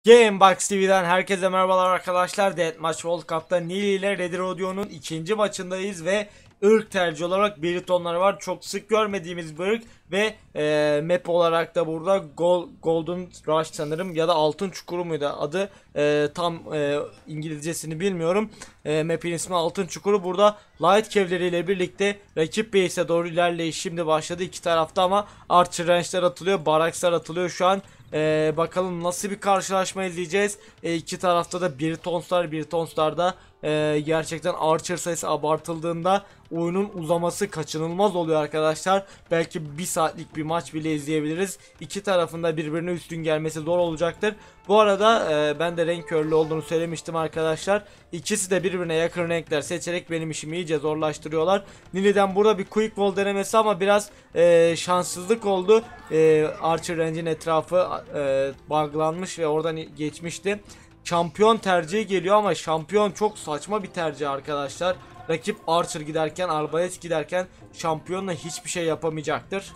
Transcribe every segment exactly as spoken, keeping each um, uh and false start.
Gamebox T V'den herkese merhabalar arkadaşlar. Deathmatch World Cup'ta Nili ile Ready Rodio'nun ikinci maçındayız ve ırk tercih olarak Beritonlar var. Çok sık görmediğimiz bir ırk ve e, map olarak da burada Gold, Golden Rush sanırım ya da Altın Çukuru muydu adı, e, tam e, İngilizcesini bilmiyorum. E, map'in ismi Altın Çukuru. Burada Light kevleriyle birlikte rakip base'e doğru ilerleyiş şimdi başladı iki tarafta ama Archer Range'ler atılıyor, Barakslar atılıyor şu an. Ee, bakalım nasıl bir karşılaşma izleyeceğiz. Ee, iki tarafta da Britonslar, Britonslar'da e, gerçekten Archer sayısı abartıldığında oyunun uzaması kaçınılmaz oluyor arkadaşlar. Belki bir saatlik bir maç bile izleyebiliriz. İki tarafında birbirine üstün gelmesi zor olacaktır. Bu arada e, ben de renk körlüğü olduğunu söylemiştim arkadaşlar. İkisi de birbirine yakın renkler seçerek benim işimi iyice zorlaştırıyorlar. Nili'den burada bir quick wall denemesi ama biraz e, şanssızlık oldu. E, Archer Range'in etrafı e, buglanmış ve oradan geçmişti. Şampiyon tercihi geliyor ama şampiyon çok saçma bir tercih arkadaşlar. Rakip Archer giderken, Arbalet giderken şampiyonla hiçbir şey yapamayacaktır.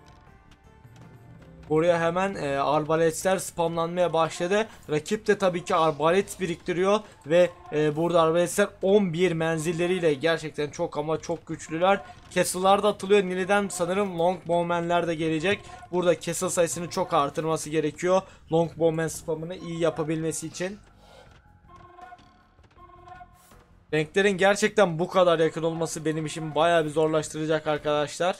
Buraya hemen e, arbaletler spamlanmaya başladı. Rakip de tabii ki arbalet biriktiriyor ve e, burada arbaletler on bir menzilleriyle gerçekten çok ama çok güçlüler. Castle'lar da atılıyor. Nili'den sanırım Longbowmen'ler de gelecek. Burada castle sayısını çok artırması gerekiyor. Longbowmen spamını iyi yapabilmesi için. Renklerin gerçekten bu kadar yakın olması benim işimi bayağı bir zorlaştıracak arkadaşlar.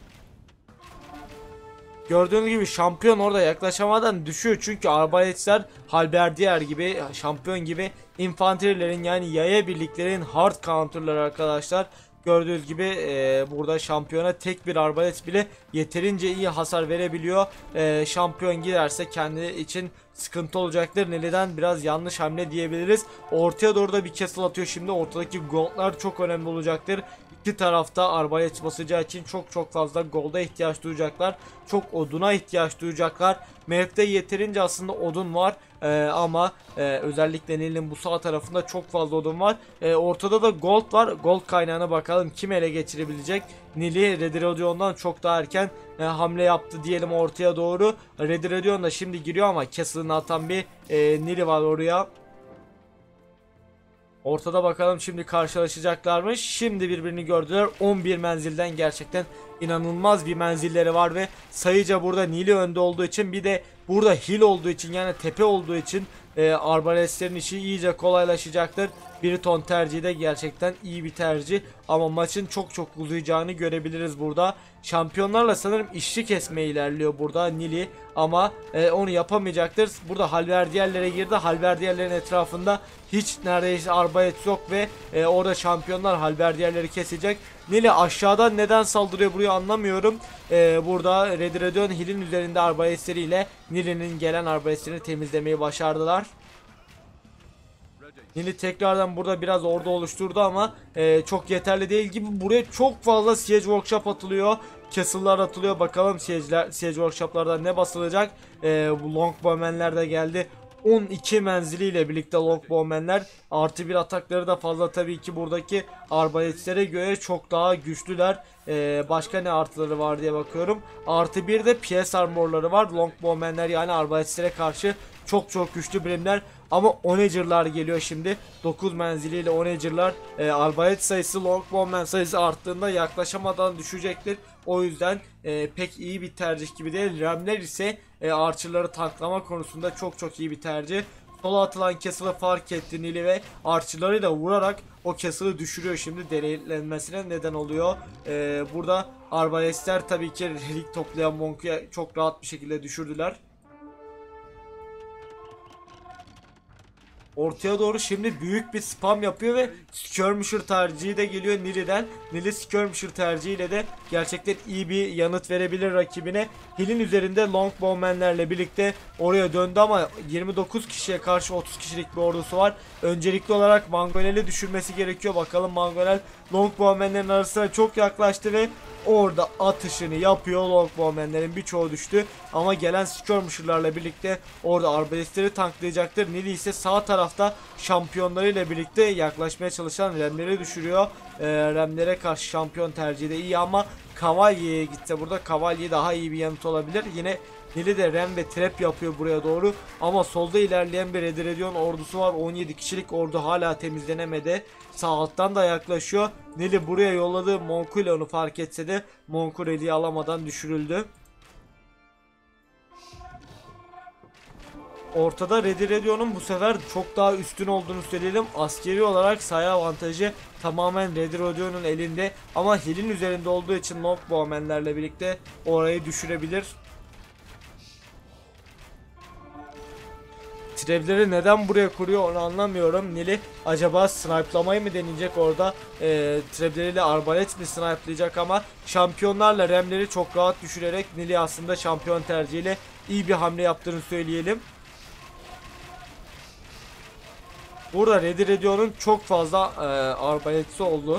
Gördüğünüz gibi şampiyon orada yaklaşamadan düşüyor çünkü arbaletler halberdiyer gibi, şampiyon gibi infanterilerin yani yaya birliklerin hard counterları arkadaşlar. Gördüğünüz gibi e, burada şampiyona tek bir arbalet bile yeterince iyi hasar verebiliyor. E, şampiyon giderse kendi için sıkıntı olacaktır. Neden biraz yanlış hamle diyebiliriz. Ortaya doğru da bir castle atıyor şimdi. Ortadaki goldlar çok önemli olacaktır. İki tarafta arbalet basacağı için çok çok fazla golda ihtiyaç duyacaklar. Çok oduna ihtiyaç duyacaklar. Map'te yeterince aslında odun var. Ee, ama e, özellikle Nil'in bu sağ tarafında çok fazla odun var. Ee, ortada da gold var. Gold kaynağına bakalım kim ele geçirebilecek. Nil'i Red Rodion'dan çok daha erken e, hamle yaptı diyelim ortaya doğru. Red Rodion da şimdi giriyor ama Castle'ını atan bir e, Nil'i var oraya. Ortada bakalım şimdi karşılaşacaklarmış. Şimdi birbirini gördüler. on bir menzilden gerçekten inanılmaz bir menzilleri var ve sayıca burada Nili önde olduğu için bir de burada hill olduğu için yani tepe olduğu için e, arbalestlerin işi iyice kolaylaşacaktır. Biriton tercihi de gerçekten iyi bir tercih ama maçın çok çok uzayacağını görebiliriz burada. Şampiyonlarla sanırım işçi kesmeye ilerliyor burada Nili ama e, onu yapamayacaktır. Burada halverdiyerlere girdi. Halverdiyerlerin etrafında hiç neredeyse arbalet yok ve e, orada şampiyonlar halverdiyerleri kesecek. Nili aşağıdan neden saldırıyor buraya anlamıyorum. E, burada Red Rodion Hill'in üzerinde arbaletleriyle Nili'nin gelen arbaletlerini temizlemeyi başardılar. Nili tekrardan burada biraz ordu oluşturdu ama e, çok yeterli değil gibi. Buraya çok fazla siege workshop atılıyor. Castle'lar atılıyor. Bakalım siege'ler, siege workshop'lardan ne basılacak. E, bu longbowmenler de geldi. on iki menziliyle birlikte longbowmenler artı bir atakları da fazla tabii ki buradaki arbaletlere göre çok daha güçlüler. Ee, başka ne artıları var diye bakıyorum. Artı bir de P S armorları var. Longbowmenler yani arbaletlere karşı çok çok güçlü birimler. Ama Onager'lar geliyor şimdi. dokuz menziliyle Onager'lar e, arbalet sayısı Longbowmen sayısı arttığında yaklaşamadan düşecektir. O yüzden e, pek iyi bir tercih gibi değil. Ramler ise e, Archer'ları tanklama konusunda çok çok iyi bir tercih. Sola atılan Castle'ı fark etti Nili ve Archer'larıyla vurarak o Castle'ı düşürüyor şimdi, deneyimlenmesine neden oluyor. E, burada arbalestler tabii ki relik toplayan Monk'u çok rahat bir şekilde düşürdüler. Ortaya doğru şimdi büyük bir spam yapıyor ve Skirmisher tercihi de geliyor Nili'den. Nili Skirmisher tercihiyle de gerçekten iyi bir yanıt verebilir rakibine. Hill'in üzerinde Longbowmenlerle birlikte oraya döndü ama yirmi dokuz kişiye karşı otuz kişilik bir ordusu var. Öncelikli olarak Mangonel'i düşürmesi gerekiyor. Bakalım Mangonel Longbowmenlerin arasına çok yaklaştı ve orada atışını yapıyor. Longbowmenlerin birçoğu düştü ama gelen Skirmisher'larla birlikte orada arbalestleri tanklayacaktır. Nili ise sağ tarafta şampiyonlarıyla birlikte yaklaşmaya çalışan Remleri düşürüyor. Ee, Remlere karşı şampiyon tercihi de iyi ama Kavalye'ye gitse burada Kavalye daha iyi bir yanıt olabilir. Yine Nili de rem ve trap yapıyor buraya doğru. Ama solda ilerleyen bir Redirion ordusu var. on yedi kişilik ordu hala temizlenemedi. Sağ alttan da yaklaşıyor. Nili buraya yolladığı Monkul onu fark etse de Monkul eliyi alamadan düşürüldü. Ortada Redirion'un bu sefer çok daha üstün olduğunu söyleyelim. Askeri olarak sayı avantajı tamamen Redirion'un elinde. Ama Hill'in üzerinde olduğu için Longbowmen'lerle birlikte orayı düşürebilir. Trevleri neden buraya kuruyor onu anlamıyorum. Nili acaba snipe'lamayı mı deneyecek orada? E, Trevleriyle arbalet mi snipe'layacak ama şampiyonlarla remleri çok rahat düşürerek Nili aslında şampiyon tercihiyle iyi bir hamle yaptığını söyleyelim. Burada Redirion'un çok fazla e, arbaletsi oldu.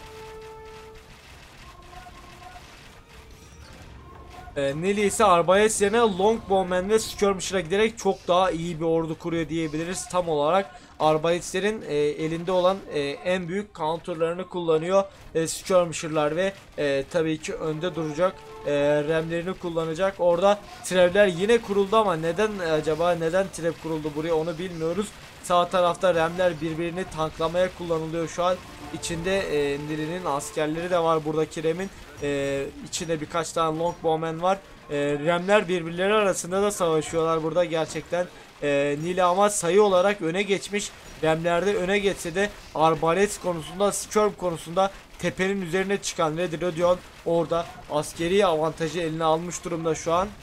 E, Nili ise arbalet yerine Longbowman ve Skirmisher'a giderek çok daha iyi bir ordu kuruyor diyebiliriz. Tam olarak arbaletlerin e, elinde olan e, en büyük counterlarını kullanıyor. E, Skirmisher'lar ve e, tabii ki önde duracak e, remlerini kullanacak. Orada trevler yine kuruldu ama neden acaba neden trev kuruldu buraya onu bilmiyoruz. Sağ tarafta remler birbirini tanklamaya kullanılıyor şu an. İçinde e, Nili'nin askerleri de var buradaki remin. E, içinde birkaç tane Longbowman var. E, remler birbirleri arasında da savaşıyorlar burada gerçekten. E, Nili ama sayı olarak öne geçmiş. Remlerde öne geçse de arbalet konusunda, skirm konusunda tepenin üzerine çıkan Redirodion orada askeri avantajı eline almış durumda şu an.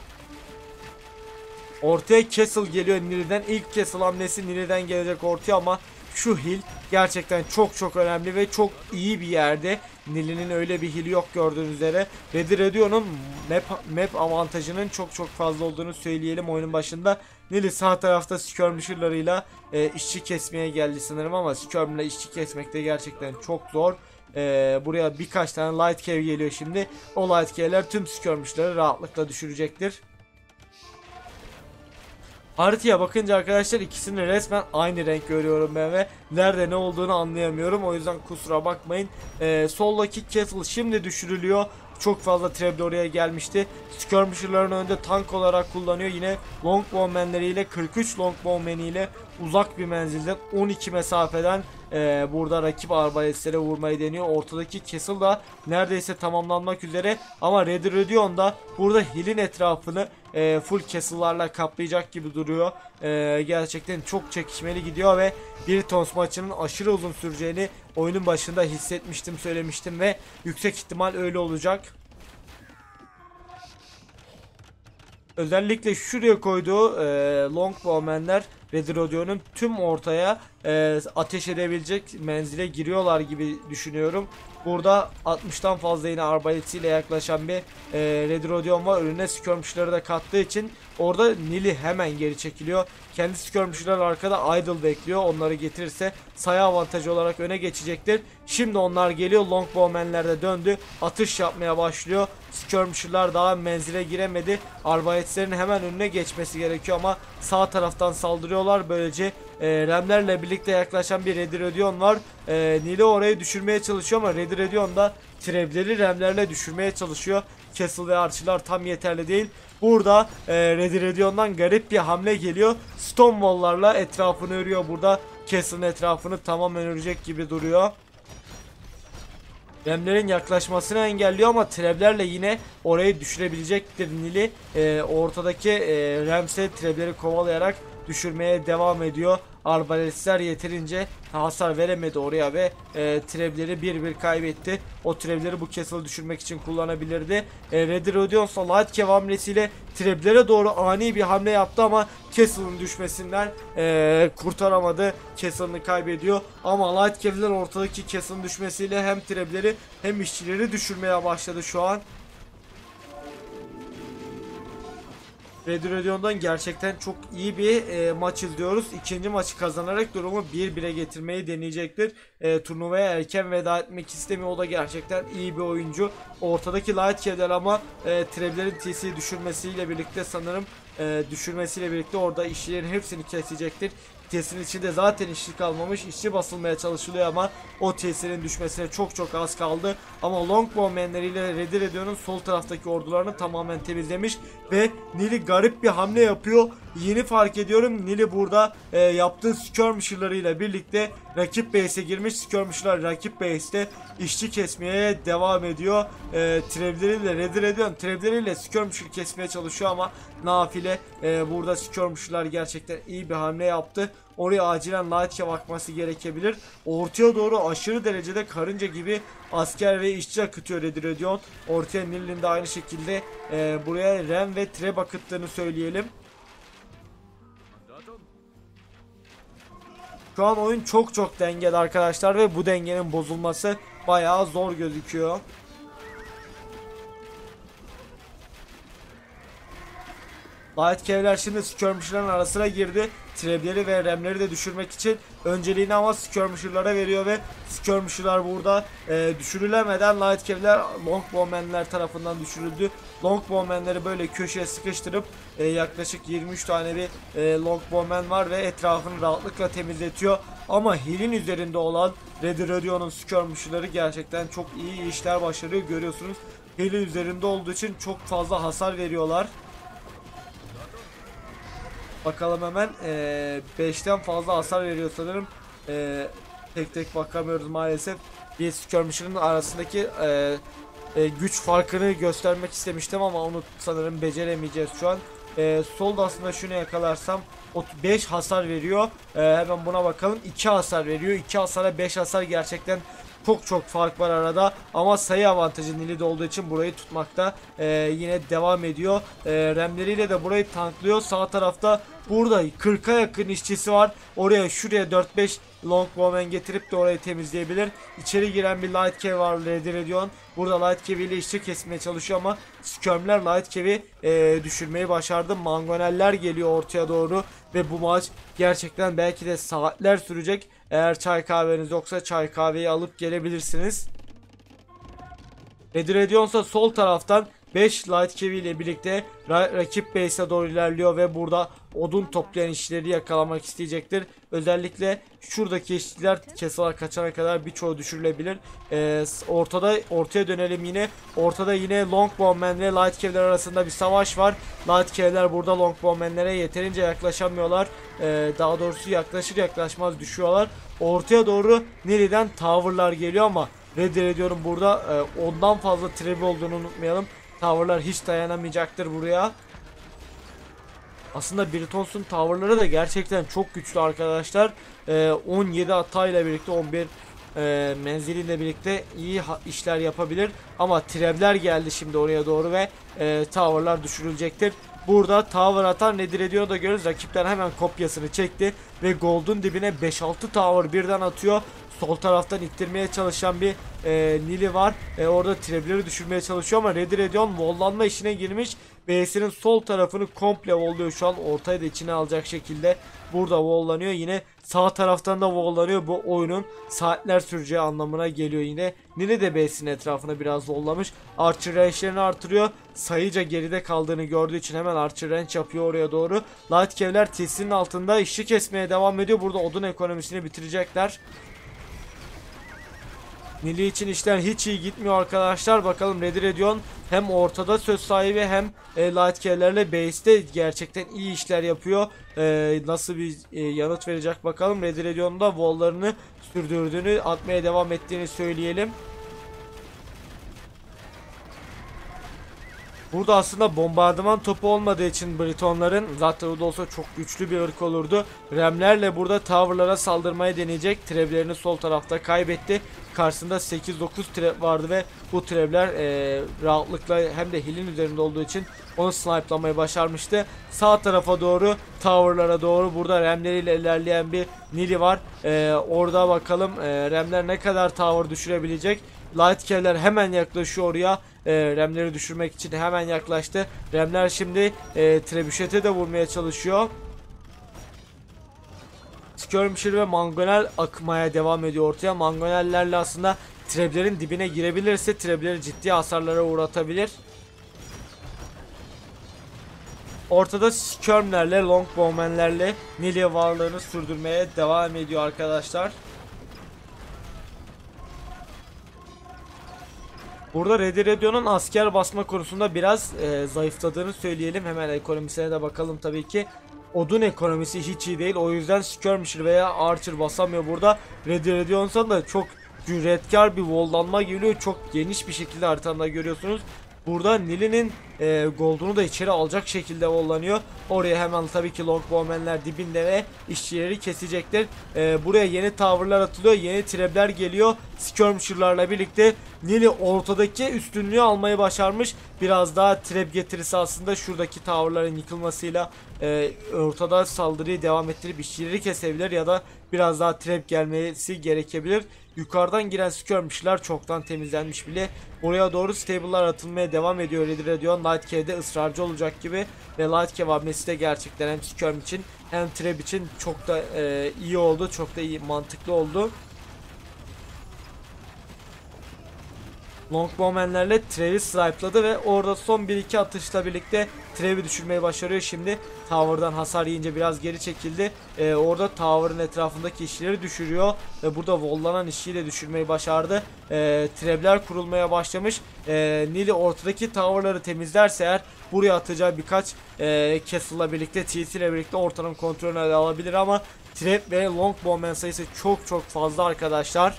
Ortaya Castle geliyor Nili'den. İlk Castle hamlesi Nili'den gelecek ortaya ama şu hill gerçekten çok çok önemli ve çok iyi bir yerde. Nili'nin öyle bir hili yok gördüğünüz üzere. Redirion'un map, map avantajının çok çok fazla olduğunu söyleyelim oyunun başında. Nili sağ tarafta skirmisher'larıyla e, işçi kesmeye geldi sanırım ama skirm'le işçi kesmek de gerçekten çok zor. E, buraya birkaç tane light cave geliyor şimdi. O light cave'ler tüm skirmisher'ları rahatlıkla düşürecektir. Haritaya bakınca arkadaşlar ikisini resmen aynı renk görüyorum ben ve nerede ne olduğunu anlayamıyorum. O yüzden kusura bakmayın. Ee, soldaki Castle şimdi düşürülüyor. Çok fazla trap oraya gelmişti. Skirmisher'ların önünde tank olarak kullanıyor. Yine Longbowmen'leriyle kırk üç Longbowmen'iyle uzak bir menzilden on iki mesafeden e, burada rakip arbaletlere vurmayı deniyor. Ortadaki Castle da neredeyse tamamlanmak üzere ama Redirodion da burada hill'in etrafını e, full Castle'larla kaplayacak gibi duruyor. E, gerçekten çok çekişmeli gidiyor ve bir tons maçının aşırı uzun süreceğini oyunun başında hissetmiştim, söylemiştim ve yüksek ihtimal öyle olacak. Özellikle şuraya koyduğu e, Longbowmen'ler Redirodion'un tüm ortaya e, ateş edebilecek menzile giriyorlar gibi düşünüyorum. Burada altmıştan fazla yine arbaletiyle yaklaşan bir e, Redirodion var. Önüne skirmisher'ları da kattığı için orada Nili hemen geri çekiliyor. Kendi skirmisher'lar arkada idle bekliyor. Onları getirirse sayı avantajı olarak öne geçecektir. Şimdi onlar geliyor. Longbowmen'ler de döndü. Atış yapmaya başlıyor. Skirmisher'lar daha menzile giremedi. Arbaletlerin hemen önüne geçmesi gerekiyor ama sağ taraftan saldırıyorlar. Böylece e, remlerle birlikte yaklaşan bir Redirodion var. E, Nili orayı düşürmeye çalışıyor ama Redirodion da trevleri remlerle düşürmeye çalışıyor. Castle ve Archer'lar tam yeterli değil. Burada e, Redirodion'dan garip bir hamle geliyor. Stonewall'larla etrafını örüyor burada. Castle'ın etrafını tamamen örecek gibi duruyor. Remlerin yaklaşmasını engelliyor ama trevlerle yine orayı düşürebilecektir Nili. E, ortadaki e, Ramsey trevleri kovalayarak düşürmeye devam ediyor. Arbaletler yeterince hasar veremedi oraya ve e, trevleri bir bir kaybetti. O trevleri bu Castle'ı düşürmek için kullanabilirdi. E, Redirodion light cave hamlesiyle trevlere doğru ani bir hamle yaptı ama Castle'ın düşmesinden e, kurtaramadı. Castle'ını kaybediyor. Ama light cave'ler ortadaki Castle'ın düşmesiyle hem trevleri hem işçileri düşürmeye başladı şu an. Redirodion'dan gerçekten çok iyi bir e, maç izliyoruz. İkinci maçı kazanarak durumu bir bire getirmeyi deneyecektir. E, turnuvaya erken veda etmek istemiyor. O da gerçekten iyi bir oyuncu. Ortadaki light cave'ler ama e, trevlerin T C'yi düşürmesiyle birlikte sanırım e, düşürmesiyle birlikte orada işçilerin hepsini kesecektir. Tesisin içinde zaten işçi kalmamış. İşçi basılmaya çalışılıyor ama o tesirin düşmesine çok çok az kaldı. Ama longbowmenleriyle Red Radion'un sol taraftaki ordularını tamamen temizlemiş ve Nili garip bir hamle yapıyor. Yeni fark ediyorum, Nili burada e, yaptığı skirmisher'larıyla birlikte rakip base'e girmiş. Skirmisher'lar rakip base'te işçi kesmeye devam ediyor. E, Trevleriyle Red Radion Trevleriyle skirmisher kesmeye çalışıyor ama nafile e, burada skirmisher'lar gerçekten iyi bir hamle yaptı. Oraya acilen Light'e bakması gerekebilir. Ortaya doğru aşırı derecede karınca gibi asker ve işçi akıtıyor Red Radion. Ortaya Nil'in de aynı şekilde e, buraya Rem ve Treb akıttığını söyleyelim. Şu an oyun çok çok dengeli arkadaşlar ve bu dengenin bozulması bayağı zor gözüküyor. Light Cave'ler şimdi skirmisher'ların arasına girdi. Trebleri ve Remleri de düşürmek için önceliğini ama skirmisher'lara veriyor ve skirmisher'lar burada e, düşürülemeden Light Cave'ler longbowmenler tarafından düşürüldü. Longbowmenleri böyle köşeye sıkıştırıp e, yaklaşık yirmi üç tane bir e, longbowmen var ve etrafını rahatlıkla temizletiyor. Ama Hill'in üzerinde olan Red Radion'un skirmisher'ları gerçekten çok iyi işler başarıyor, görüyorsunuz. Hill'in üzerinde olduğu için çok fazla hasar veriyorlar. Bakalım hemen beşten fazla hasar veriyor sanırım. E, tek tek bakamıyoruz maalesef. Bir skirmisher'ın arasındaki e, e, güç farkını göstermek istemiştim ama onu sanırım beceremeyeceğiz şu an. E, solda aslında şunu yakalarsam beş hasar veriyor. E, hemen buna bakalım. iki hasar veriyor. iki hasara beş hasar, gerçekten çok çok fark var arada ama sayı avantajı Nili'de olduğu için burayı tutmakta e, yine devam ediyor. E, Remleriyle de burayı tanklıyor. Sağ tarafta burada kırka yakın işçisi var. Oraya şuraya dört beş longbowmen getirip de orayı temizleyebilir. İçeri giren bir Light Cave var Red Radion. Burada Light Cave ile işçi kesmeye çalışıyor ama skirmler Light Cave'i e, düşürmeyi başardı. Mangoneller geliyor ortaya doğru ve bu maç gerçekten belki de saatler sürecek. Eğer çay kahveniz yoksa çay kahveyi alıp gelebilirsiniz. Red Radion ise sol taraftan beş Light Cave ile birlikte ra rakip base'e doğru ilerliyor ve burada odun toplayan işçileri yakalamak isteyecektir. Özellikle şuradaki işçiler kesalar kaçana kadar birçoğu düşürülebilir. Ee, ortada ortaya dönelim yine. Ortada yine longbowmen ve Light Cave'ler arasında bir savaş var. Light Cave'ler burada longbowmenlere yeterince yaklaşamıyorlar. Ee, daha doğrusu yaklaşır yaklaşmaz düşüyorlar. Ortaya doğru Nili'den tower'lar geliyor ama Red Radion'un burada e, ondan fazla trebi olduğunu unutmayalım. Tower'lar hiç dayanamayacaktır buraya. Aslında Britons'un tower'ları da gerçekten çok güçlü arkadaşlar. Ee, on yedi hatayla birlikte on bir e, menziliyle birlikte iyi işler yapabilir. Ama trebler geldi şimdi oraya doğru ve e, tower'lar düşürülecektir. Burada tower atan Red Radion'u da görürüz. Rakipten hemen kopyasını çekti ve Gold'un dibine beş altı tower birden atıyor. Sol taraftan ittirmeye çalışan bir e, Nili var. E, orada trebleri düşürmeye çalışıyor ama Red Radion walllanma işine girmiş. Base'inin sol tarafını komple wallluyor şu an. Ortayı da içine alacak şekilde burada walllanıyor. Yine sağ taraftan da walllanıyor. Bu oyunun saatler süreceği anlamına geliyor yine. Nili de base'inin etrafına biraz walllamış. Archer range'lerini artırıyor. Sayıca geride kaldığını gördüğü için hemen Archer range yapıyor oraya doğru. Light Cave'ler T'sinin altında işçi kesmeye devam ediyor. Burada odun ekonomisini bitirecekler. Nili için işler hiç iyi gitmiyor arkadaşlar. Bakalım Red Radion hem ortada söz sahibi hem e, Light Cave'lerle base'te gerçekten iyi işler yapıyor. E, nasıl bir e, yanıt verecek bakalım. Red Radion'un da wall'larını sürdürdüğünü, atmaya devam ettiğini söyleyelim. Burada aslında bombardıman topu olmadığı için Britonların, zaten o da olsa çok güçlü bir ırk olurdu. Remlerle burada tower'lara saldırmaya deneyecek. Treblerini sol tarafta kaybetti. Karşısında sekiz dokuz trap vardı ve bu trapler e, rahatlıkla hem de Hill'in üzerinde olduğu için onu snipe'lamayı başarmıştı. Sağ tarafa doğru, tower'lara doğru burada remleriyle ilerleyen bir Nili var. E, orada bakalım e, remler ne kadar tower düşürebilecek. Light Cave'ler hemen yaklaşıyor oraya. E, remleri düşürmek için hemen yaklaştı. Remler şimdi e, Trebüşet'e de vurmaya çalışıyor. Skirmisher ve Mangonel akmaya devam ediyor ortaya. Mangonellerle aslında treblerin dibine girebilirse trebleri ciddi hasarlara uğratabilir. Ortada skirmlerle, longbowmenlerle Nili varlığını sürdürmeye devam ediyor arkadaşlar. Burada Ready Radio'nun asker basma konusunda biraz e, zayıfladığını söyleyelim. Hemen ekonomisine de bakalım tabii ki. Odun ekonomisi hiç iyi değil. O yüzden Skirmisher veya Archer basamıyor burada. Ready Radio da çok cüretkar bir vollanma geliyor. Çok geniş bir şekilde haritamda görüyorsunuz. Burada Nili'nin e, gold'unu da içeri alacak şekilde vollanıyor. Oraya hemen tabii ki longbowmenler dibinde ve işçileri kesecektir. E, buraya yeni tower'lar atılıyor. Yeni trebler geliyor. Skirmisher'larla birlikte Nili ortadaki üstünlüğü almayı başarmış. Biraz daha trap getirisi aslında şuradaki tower'ların yıkılmasıyla e, ortada saldırıyı devam ettirip işçileri kesebilir ya da biraz daha trap gelmesi gerekebilir. Yukarıdan giren skirmish'ler çoktan temizlenmiş bile. Oraya doğru stable'lar atılmaya devam ediyor. Ready Radio Light Cave'de ısrarcı olacak gibi ve Light Cave hamlesi de gerçekten hem skirm için hem trap için çok da e, iyi oldu. Çok da iyi, mantıklı oldu. Longbowmenlerle Trev'i snipe'ladı ve orada son bir iki atışla birlikte Trev'i düşürmeyi başarıyor. Şimdi Tower'dan hasar yiyince biraz geri çekildi. Ee, orada Tower'ın etrafındaki işçileri düşürüyor ve burada Vollanan işçiyi de düşürmeyi başardı. Ee, Trev'ler kurulmaya başlamış. Ee, Nili ortadaki Tower'ları temizlerse eğer buraya atacağı birkaç e, Castle'la birlikte, T C ile birlikte ortanın kontrolünü alabilir ama Trev ve Longbowmen sayısı çok çok fazla arkadaşlar.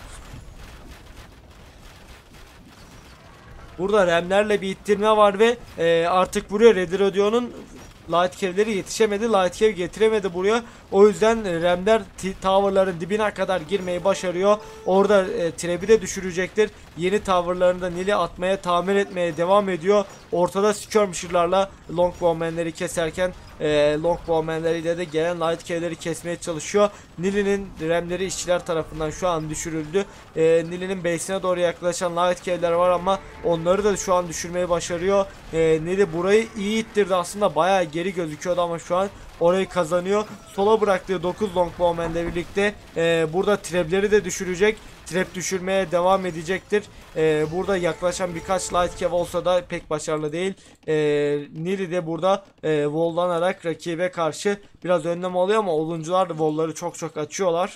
Burada remlerle bir ittirme var ve e, artık buraya Ready Radio'nun Light Cave'leri yetişemedi. Light Cave getiremedi buraya. O yüzden remler tower'ların dibine kadar girmeyi başarıyor. Orada e, Trap'i de düşürecektir. Yeni tower'larını da Nili atmaya, tamir etmeye devam ediyor. Ortada skirmisher'larla longbowmenleri keserken e, longbowmenleriyle de gelen Light Cave'leri kesmeye çalışıyor. Nili'nin remleri işçiler tarafından şu an düşürüldü. E, Nili'nin base'ine doğru yaklaşan Light Cave'ler var ama onları da şu an düşürmeyi başarıyor. E, Nili burayı iyi ittirdi aslında, bayağı geri gözüküyordu ama şu an orayı kazanıyor. Sola bıraktığı dokuz longbowmen ile birlikte e, burada trapleri de düşürecek. Trap düşürmeye devam edecektir. E, burada yaklaşan birkaç light cave olsa da pek başarılı değil. E, Nili de burada e, vollanarak rakibe karşı biraz önlem alıyor ama oluncular volları çok çok açıyorlar.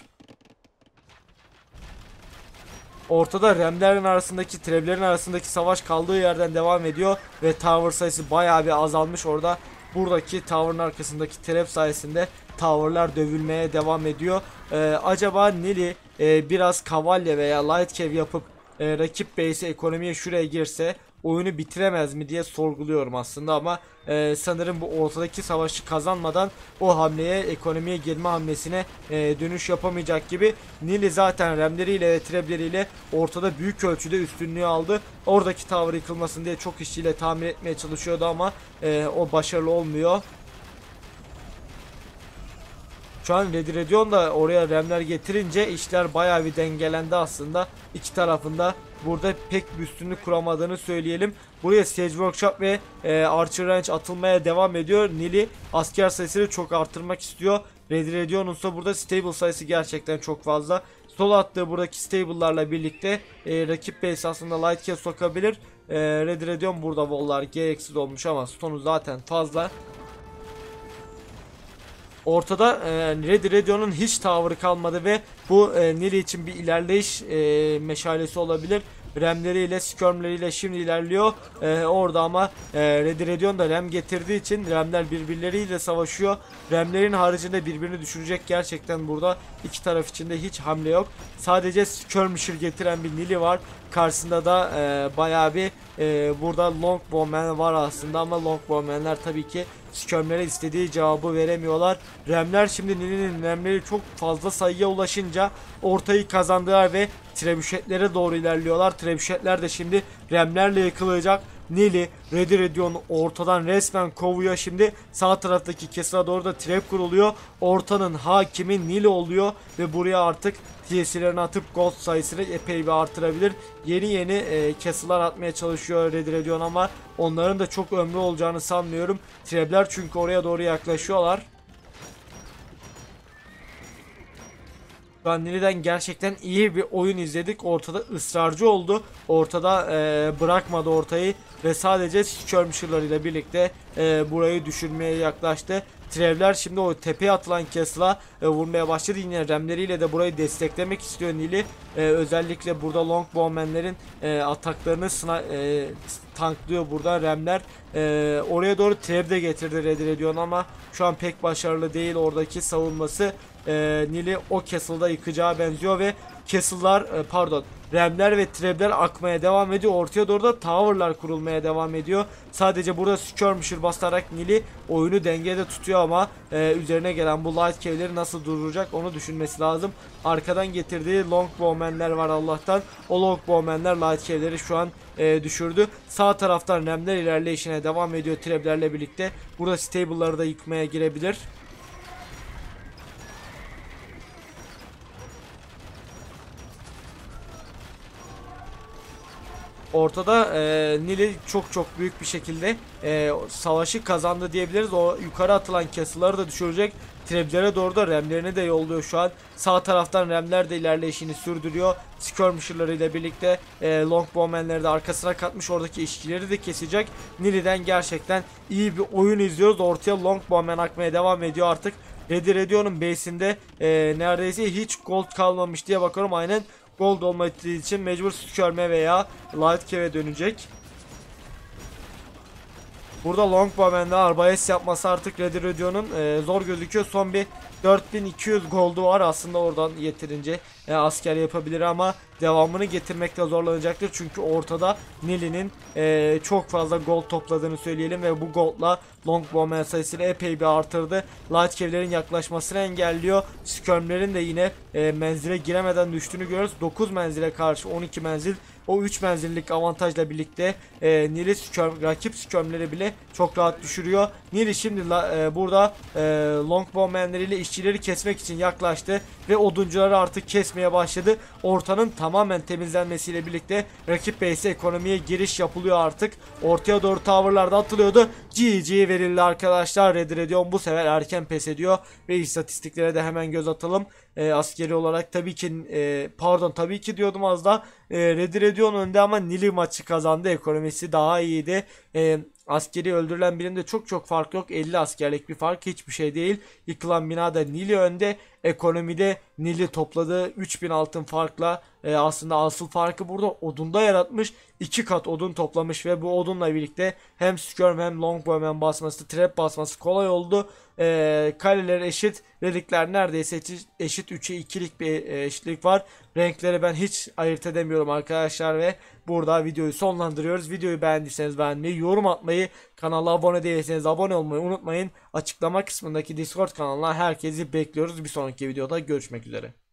Ortada remlerin arasındaki, traplerin arasındaki savaş kaldığı yerden devam ediyor ve tower sayısı bayağı bir azalmış orada. Buradaki tower'ın arkasındaki trap sayesinde tower'lar dövülmeye devam ediyor. Ee, acaba Nili e, biraz kavalye veya light cave yapıp e, rakip base'e, ekonomiye şuraya girse oyunu bitiremez mi diye sorguluyorum aslında ama e, sanırım bu ortadaki savaşı kazanmadan o hamleye, ekonomiye girme hamlesine e, dönüş yapamayacak gibi. Nili zaten remleriyle ve trebleriyle ortada büyük ölçüde üstünlüğü aldı. Oradaki tower yıkılmasın diye çok işçiyle tamir etmeye çalışıyordu ama e, o başarılı olmuyor. Şu an Ready Radio da oraya remler getirince işler bayağı bir dengelendi aslında. İki tarafında burada pek bir üstünlük kuramadığını söyleyelim. Buraya Sage Workshop ve e, Archer Range atılmaya devam ediyor. Nili asker sayısını çok arttırmak istiyor. Ready Radio'nun ise burada stable sayısı gerçekten çok fazla. Sol attığı buradaki stable'larla birlikte e, rakip base aslında light cave sokabilir. E, Ready Radio burada wall'lar gereksiz olmuş ama stone'u zaten fazla. Ortada e, Ready Radio'nun hiç tower'ı kalmadı ve bu e, Nili için bir ilerleyiş e, meşalesi olabilir. Remleriyle, skirmleriyle şimdi ilerliyor. E, orada ama e, Ready Radio'nun da rem getirdiği için remler birbirleriyle savaşıyor. Remlerin haricinde birbirini düşürecek gerçekten burada iki taraf içinde hiç hamle yok. Sadece skirmisher getiren bir Nili var. Karşısında da e, bayağı bir e, burada longbowmen var aslında ama longbowmenler tabii ki skirmlere istediği cevabı veremiyorlar. Remler şimdi Nili'nin remleri çok fazla sayıya ulaşınca ortayı kazandılar ve trebüşetlere doğru ilerliyorlar. Trebüşetler de şimdi remlerle yıkılacak. Nili Ready Radio'nu ortadan resmen kovuyor. Şimdi sağ taraftaki kesira doğru da trap kuruluyor. Ortanın hakimi Nili oluyor ve buraya artık T C'lerini atıp gold sayısını epey bir artırabilir. Yeni yeni e, castle'lar atmaya çalışıyor Ready Radio ama onların da çok ömrü olacağını sanmıyorum. Trapler çünkü oraya doğru yaklaşıyorlar. Nili'den gerçekten iyi bir oyun izledik. Ortada ısrarcı oldu. Ortada e, bırakmadı ortayı. ve sadece skirmisher'lar ile birlikte e, burayı düşürmeye yaklaştı. Trevler şimdi o tepeye atılan Castle'a e, vurmaya başladı. Yine remleriyle de burayı desteklemek istiyor Nili. E, özellikle burada Longbowmen'lerin e, ataklarını sına, e, tanklıyor burada remler. E, oraya doğru Trev de getirdi Redir ediyor ama şu an pek başarılı değil oradaki savunması. E, Nili o Castle'da yıkacağı benziyor ve Castle'lar e, pardon Remler ve Trebler akmaya devam ediyor. Ortaya doğru da Tower'lar kurulmaya devam ediyor. Sadece burada Skirmisher basarak Nili oyunu dengede tutuyor ama e, üzerine gelen bu Light Cave'leri nasıl durduracak onu düşünmesi lazım. Arkadan getirdiği Longbowmen'ler var Allah'tan. O Longbowmen'ler Light Cave'leri şu an e, düşürdü. Sağ taraftan Remler ilerleyişine devam ediyor Treblerle birlikte. Burada Stable'ları da yıkmaya girebilir. Ortada e, Nili çok çok büyük bir şekilde e, savaşı kazandı diyebiliriz. O yukarı atılan Castle'ları da düşürecek. Treblere doğru da remlerini de yolluyor şu an. Sağ taraftan remler de ilerleyişini sürdürüyor. Skirmisher'ları ile birlikte e, Longbowmen'leri de arkasına katmış. Oradaki işçileri de kesecek. Nili'den gerçekten iyi bir oyun izliyoruz. Ortaya Longbowmen akmaya devam ediyor artık. Redir Edio'nun base'inde e, neredeyse hiç gold kalmamış diye bakıyorum. Aynen. Gold olmadığı için mecbur Skirm'e veya Light Cave'e dönecek. Burada Longbowmen'de Arbalest yapması artık Redir Edio'nun e, zor gözüküyor. Son bir dört bin iki yüz gold'u var. Aslında oradan yeterince e, asker yapabilir ama devamını getirmekte zorlanacaktır. Çünkü ortada Nili'nin e, çok fazla gold topladığını söyleyelim ve bu gold'la Longbowmen sayısını epey bir artırdı. Light Cave'lerin yaklaşmasını engelliyor. Skirm'lerin de yine e, menzile giremeden düştüğünü görüyoruz. dokuz menzile karşı on iki menzil. O üç menzillik avantajla birlikte e, Nili skirm, rakip skirmleri bile çok rahat düşürüyor. Nili şimdi la, e, burada e, Longbowmen'leriyle işçileri kesmek için yaklaştı ve oduncuları artık kesmeye başladı. Ortanın tamamen temizlenmesiyle birlikte rakip base'e ekonomiye giriş yapılıyor artık. Ortaya doğru tower'larda atılıyordu. G G verildi arkadaşlar. Redir Edion bu sefer erken pes ediyor ve istatistiklere de hemen göz atalım. E, askeri olarak tabii ki e, pardon tabii ki diyordum az da e, Redir Edion önde ama Nili maçı kazandı. Ekonomisi daha iyiydi. E, askeri öldürülen birinde çok çok fark yok. elli askerlik bir fark hiçbir şey değil. Yıkılan binada Nili önde. Ekonomide Nili topladığı üç bin altın farkla e, aslında asıl farkı burada odunda yaratmış. iki kat odun toplamış ve bu odunla birlikte hem Skirm hem Longbowmen basması, trap basması kolay oldu. E, kaleler eşit, relikler neredeyse eşit, üçe ikilik bir eşitlik var. Renkleri ben hiç ayırt edemiyorum arkadaşlar ve burada videoyu sonlandırıyoruz. Videoyu beğendiyseniz beğenmeyi, yorum atmayı, kanala abone değilseniz abone olmayı unutmayın. Açıklama kısmındaki Discord kanalına herkesi bekliyoruz. Bir sonraki videoda görüşmek üzere.